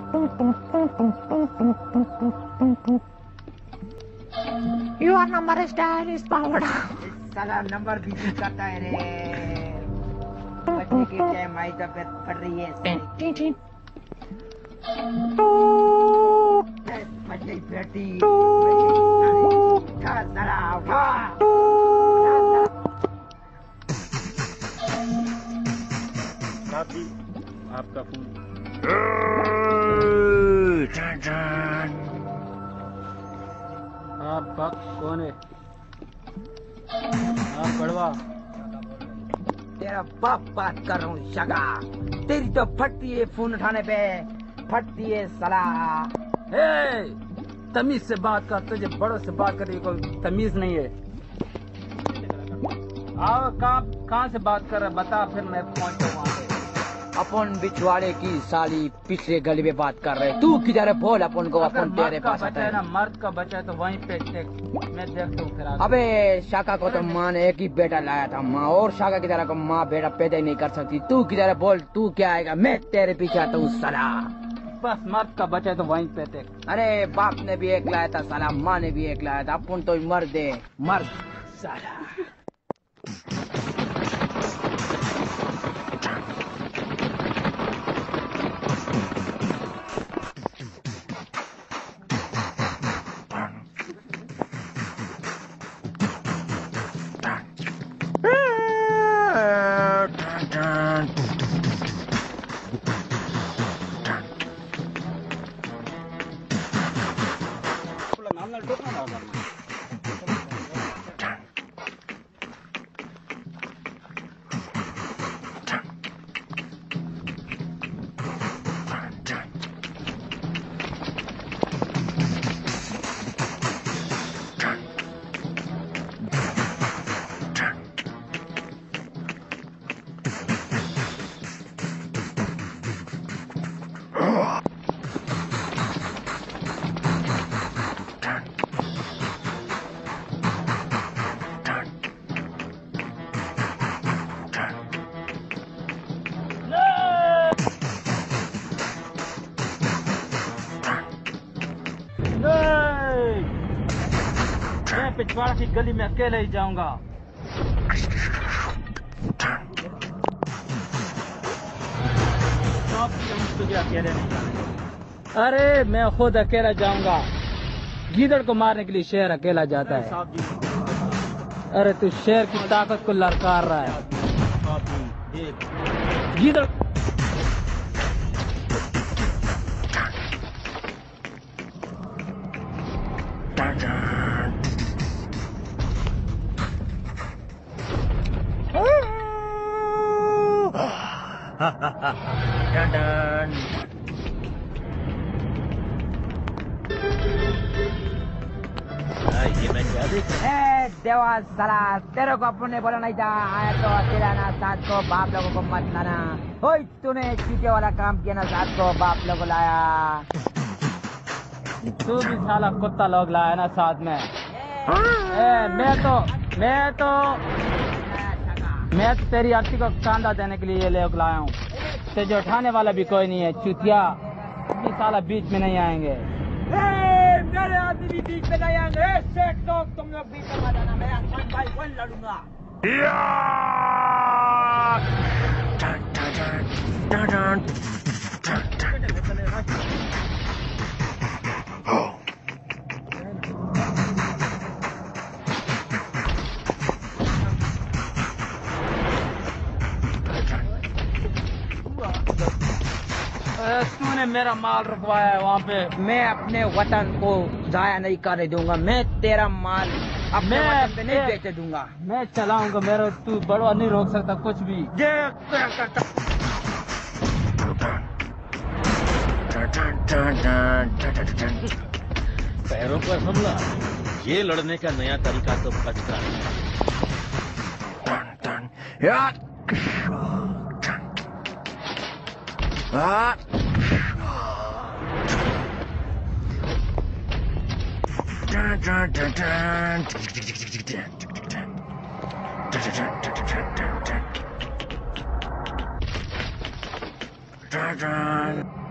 Your number is dial is powered. साला number busy करता है रे। बच्चे की क्या माई तबीयत पड़ रही है। बच्चे बेटी। उठा साला उठा। साथी आपका फोन। आप बक कौन है? आप बड़वा। तेरा बाप बात कर रहा हूँ शगा। तेरी तो फटती है फोन उठाने पे। फटती है साला। तमीज से बात कर, तुझे बड़ों से बात करने की कोई तमीज नहीं है। आओ कहाँ से बात कर रहा है बता, फिर मैं पहुँचता वहाँ पे। अपन बिछवाड़े की साली पिछले गली में बात कर रहे। तू किधर है बोल अपन को। अपन तेरे पास आता है ना, मर्द का बच्चा है तो वहीं पे मैं देखता हूँ फिर। अबे शाका को तो माँ ने एक ही बेटा लाया था माँ, और शाका की तरह को माँ बेटा पैदा ही नहीं कर सकती। तू किधर है बोल, तू क्या आएगा? मैं तेरे पीछे आता हूँ साला। बस मर्द का बच्चा है तो वहीं पे देख। अरे बाप ने भी एक लाया था साला, माँ ने भी एक लाया था। अपन तो मर्द है, मर्द साला। मैं पिछवाड़ा की गली में अकेले ही जाऊंगा। तुझे अकेले नहीं जाना। अरे मैं खुद अकेला जाऊंगा। गीदड़ को मारने के लिए शेर अकेला जाता है। अरे तू शेर की ताकत को ललकार रहा है। गीदड़ डन डन। ये मैं क्या देख देवा साला, तेरे को अपन ने बोला नहीं था आया तो अकेला ना, साथ को बाप लोगों को मत लाना। ओए तूने चीटे वाला काम किया ना, साथ को बाप लोगों लाया। तू भी साला कुत्ता लोग लाया ना साथ में। मैं तो तेरी आरती को कांदा देने के लिए ये लोग लाया हूँ। तुझे उठाने वाला भी कोई नहीं है चुतिया। ये साला बीच में नहीं आएंगे। मेरे आदमी भी बीच में नहीं आएंगे। शेख तो तुम लोग बीच में मत आना, मैं 1 by 1 लड़ूंगा। तूने मेरा माल रुकवाया है वहाँ पे। मैं अपने वतन को जाया नहीं करने दूंगा। मैं तेरा माल अपने वतन पे नहीं बेचने दूंगा। मैं चलाऊंगा, मेरा तू बड़वा नहीं रोक सकता कुछ भी। पैरों पर हमला, ये लड़ने का नया तरीका तो बचता है। Dun, dun.